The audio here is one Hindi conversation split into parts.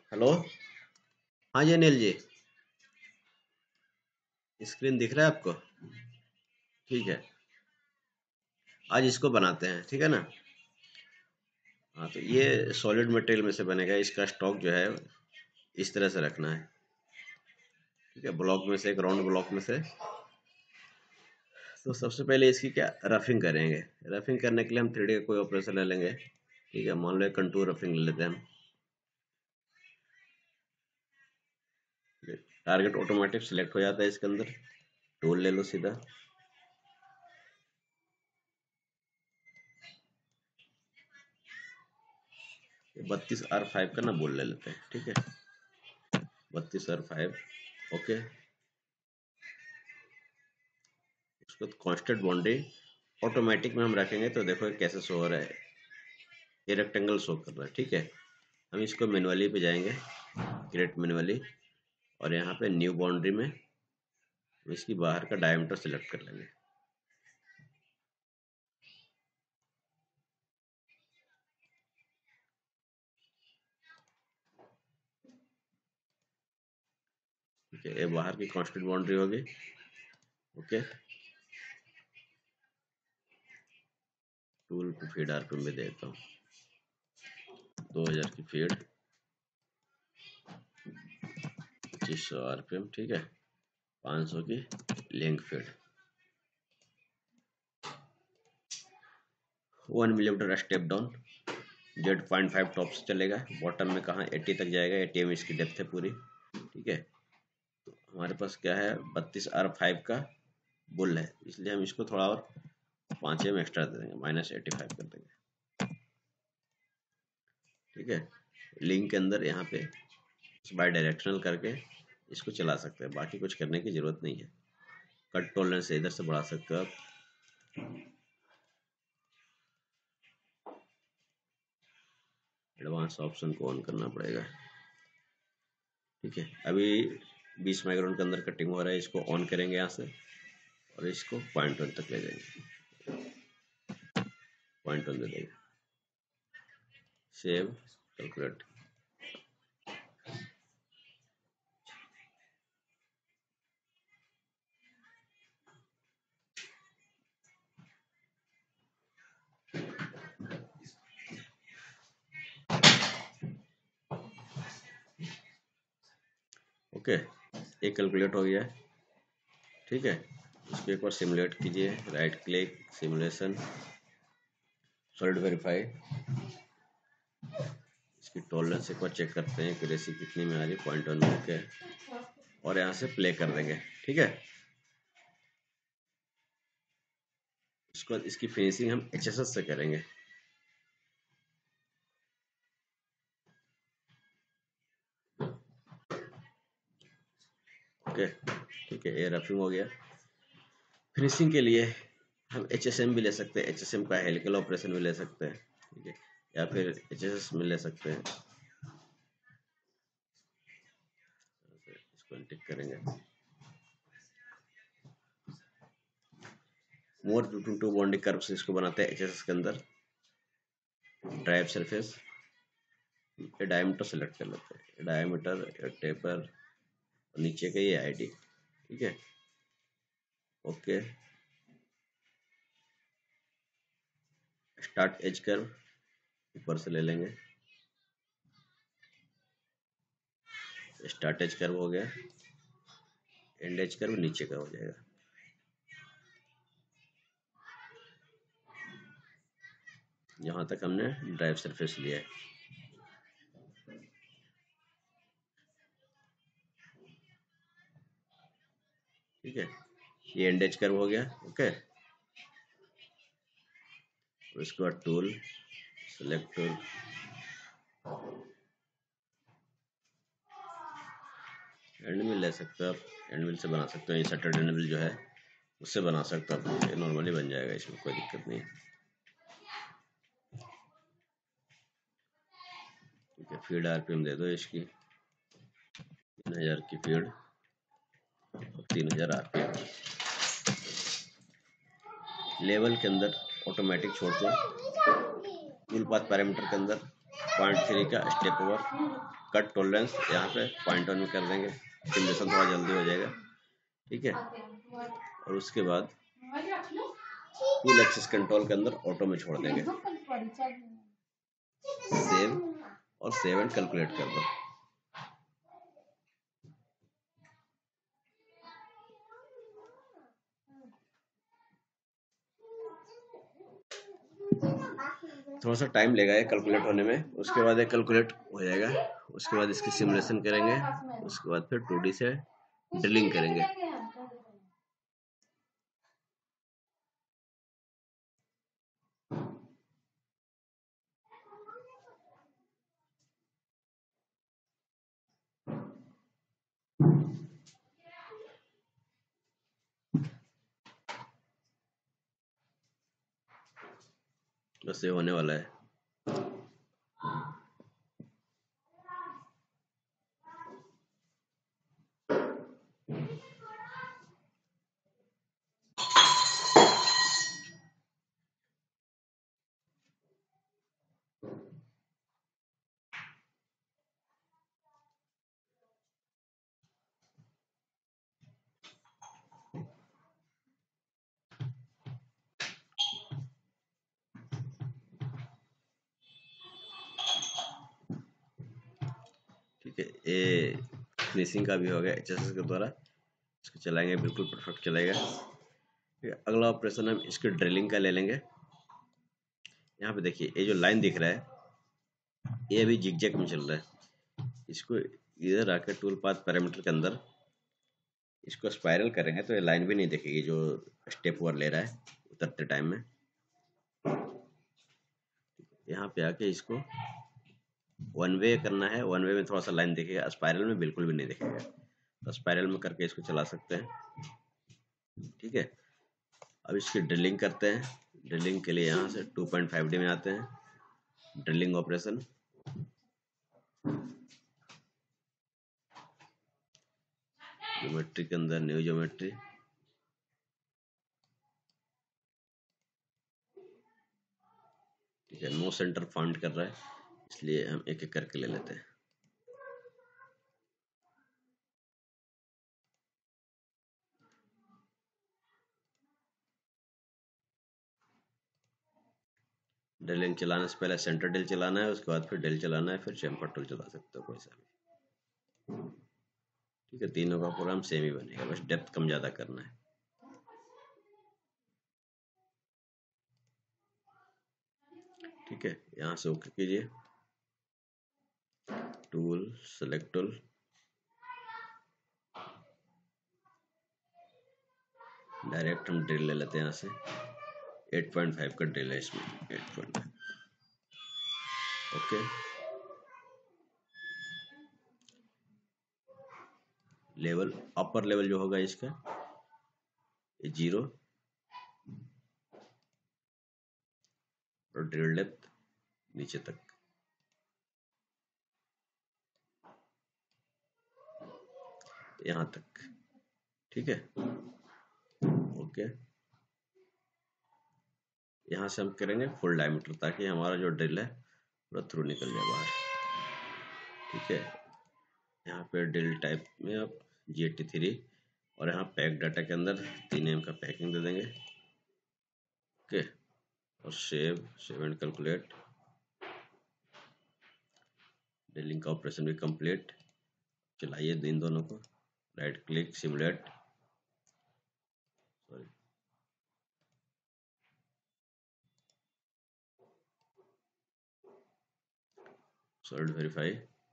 हेलो। हाँ जी अनिल जी, स्क्रीन दिख रहा है आपको? ठीक है, आज इसको बनाते हैं, ठीक है ना। हाँ, तो ये सॉलिड मटेरियल में से बनेगा। इसका स्टॉक जो है इस तरह से रखना है, ठीक है। ब्लॉक में से, एक राउंड ब्लॉक में से। तो सबसे पहले इसकी क्या रफिंग करेंगे। रफिंग करने के लिए हम 3D का कोई ऑपरेशन ले लेंगे, ठीक है। मान लो कंटूर रफिंग ले लेते हैं हम। टारगेट ऑटोमेटिक सिलेक्ट हो जाता है इसके अंदर। टूल ले लो सीधा। 32R5 का ना बोल ले लेते हैं, ठीक है। 32R5, okay. उसको कांस्टेंट बाउंड्री ऑटोमेटिक में हम रखेंगे तो देखो ये कैसे शो हो रहा है। ये रेक्टेंगल शो कर रहा है, ठीक है। हम इसको मैनुअली पे जाएंगे, क्रिएट मैनुअली, और यहाँ पे न्यू बाउंड्री में इसकी बाहर का डायमीटर सिलेक्ट कर लेंगे। ठीक है, ये बाहर की कांस्टेंट बाउंड्री होगी, ओके। टूल पे फीड आरपीएम में देता हूँ 2000 की फीड, 2500 आरपीएम, ठीक है। 500 की link feed, 1 millimetre step down, 0.5 top से चलेगा, बॉटम में कहाँ 80 तक जाएगा। 80 में इसकी डेप्थ है पूरी, ठीक है। तो हमारे पास क्या है, 32R5 का बुल है, इसलिए हम इसको थोड़ा और 5 एम एक्स्ट्रा दे देंगे, -85 कर देंगे, ठीक है। लिंक के अंदर यहाँ पे बाय डायरेक्शनल करके इसको चला सकते हैं, बाकी कुछ करने की जरूरत नहीं है। कट टॉलरेंस इधर से बढ़ा सकते हो आप। एडवांस ऑप्शन को ऑन करना पड़ेगा, ठीक है। अभी 20 माइक्रोन के अंदर कटिंग हो रहा है, इसको ऑन करेंगे यहाँ से और इसको 0.1 तक ले जाएंगे, 0.1 दे देंगे। Save, calculate. ओके, ये कैलकुलेट हो गया है, ठीक है। इसको एक बार सिमुलेट कीजिए, right click, simulation, solid verify. इसकी टॉलरेंस एक बार चेक करते हैं कि रेसी कितनी में आ रही है, 0.1 में, ओके। और यहाँ से प्ले कर देंगे, ठीक है। इसके बाद इसकी फिनिशिंग हम HSS से करेंगे, ओके, ठीक है। ये रफिंग हो गया। फिनिशिंग के लिए हम HSM भी ले सकते हैं, HSM का हेलिकल ऑपरेशन भी ले सकते हैं, ठीक है, या फिर HSS में ले सकते हैं। इसको टिक करेंगे। मोर टू बॉन्डिंग कर्व से इसको बनाते हैं HSS के अंदर। ड्राइव सरफेस, डायमीटर सेलेक्ट कर लेते हैं, डायमीटर, टेपर, नीचे का ये ID, ठीक है, ओके। स्टार्ट एज कर्व ऊपर से ले लेंगे, स्टार्ट एज कर्व हो गया, एंड एज कर्व नीचे का हो जाएगा। जहां तक हमने ड्राइव सरफेस लिया है, ठीक है। ये एंड एज कर्व हो गया, ओके। उसके बाद tool, select tool, end mill ले सकते हो आप, एंड मिल से बना सकते हो। ये सैटरडे एंड मिल जो है उससे बना सकते हो आप, ये नॉर्मली बन जाएगा, इसमें कोई दिक्कत नहीं है, ठीक है। फीड आरपीएम दे दो इसकी 3000 की फीड और 3000 आरपीएम। लेवल के अंदर ऑटोमेटिक छोड़ दो, टूल पाथ पैरामीटर के अंदर 0.3 का स्टेप ओवर कट टॉलरेंस यहाँ पे 0.1 में कर देंगे, सिमुलेशन थोड़ा जल्दी हो जाएगा। ठीक है, और उसके बाद टूल एक्सेस कंट्रोल के अंदर ऑटो में छोड़ देंगे, सेव और सेव एंड कैलकुलेट कर दो। थोड़ा सा टाइम लेगा ये कैलकुलेट होने में, उसके बाद ये कैलकुलेट हो जाएगा। उसके बाद इसकी सिमुलेशन करेंगे, उसके बाद फिर 2D से ड्रिलिंग करेंगे। बस ये होने वाला है। ठीक है, ये फिनिशिंग का भी हो गया HSS के द्वारा। इसको चलाएंगे, बिल्कुल परफेक्ट चलेगा। ठीक है, अगला ऑपरेशन हम इसके ड्रिलिंग का ले लेंगे। यहाँ पे देखिए ये जो लाइन दिख रहा है ये अभी जिगजैग में चल रहा है। इसको इधर आकर टूल पाथ पैरामीटर के अंदर इसको स्पाइरल करेंगे तो ये लाइन भी नहीं दिखेगी जो स्टेप ओवर ले रहा है उतरते टाइम में। यहाँ पे आके इसको वन वे करना है, वन वे में थोड़ा सा लाइन दिखेगा, स्पाइरल में बिल्कुल भी नहीं दिखेगा। तो स्पाइरल में करके इसको चला सकते हैं। ठीक है, अब इसकी ड्रिलिंग करते हैं। ड्रिलिंग के लिए यहाँ से 2.5D में आते हैं, ड्रिलिंग ऑपरेशन। ज्योमेट्री के अंदर न्यू ज्योमेट्री, ठीक है, नो सेंटर फाउंड कर रहा है इसलिए हम एक एक करके ले लेते हैं। ड्रिलिंग चलाने से पहले सेंटर ड्रिल चलाना है, उसके बाद फिर ड्रिल चलाना है, फिर चैम्फर टूल चला सकते हो कोई सा भी। ठीक है, तीनों का प्रोग्राम सेम ही बनेगा, बस डेप्थ कम ज्यादा करना है। ठीक है, यहाँ से ओके कीजिए, टूल सेलेक्ट टूल, डायरेक्ट हम ड्रिल ले लेते हैं। यहाँ से 8.5 का ड्रिल है इसमें, 8.5। ओके, लेवल अपर लेवल जो होगा इसका ये 0 और ड्रिल डेप्थ नीचे तक। यहाँ तक, ठीक है, ओके। यहाँ से हम करेंगे फुल डायमीटर ताकि हमारा जो ड्रिल है पूरा थ्रू निकल जाए बाहर। ठीक है, यहाँ पे ड्रिल टाइप में आप GT3 और यहाँ पैक डाटा के अंदर 3 mm का पैकिंग दे देंगे। ओके, और सेव एंड कैलकुलेट। ड्रिलिंग का ऑपरेशन भी कंप्लीट। चलाइए इन दोनों को, right click, simulate, sorry, solid verify.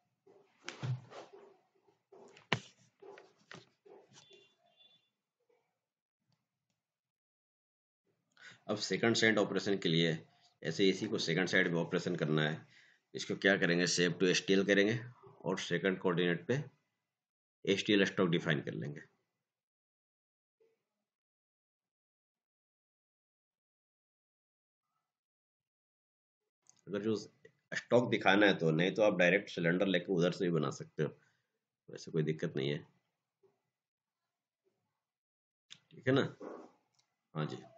अब सेकंड साइड ऑपरेशन के लिए ऐसे इसी को सेकंड साइड में ऑपरेशन करना है। इसको क्या करेंगे, सेव टू STL करेंगे और सेकंड कोऑर्डिनेट पे STL स्टॉक डिफाइन कर लेंगे। अगर जो स्टॉक दिखाना है तो, नहीं तो आप डायरेक्ट सिलेंडर लेके उधर से भी बना सकते हो, वैसे कोई दिक्कत नहीं है। ठीक है ना, हाँ जी।